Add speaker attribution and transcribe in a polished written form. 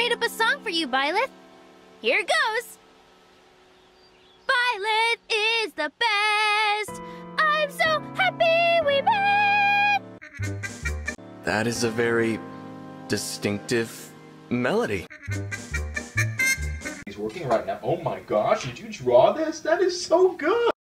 Speaker 1: made up a song for you, Byleth. Here it goes. Byleth is the best. I'm so happy we met.
Speaker 2: That is a very distinctive melody.
Speaker 3: He's working right now. Oh my gosh, did you draw this? That is so good!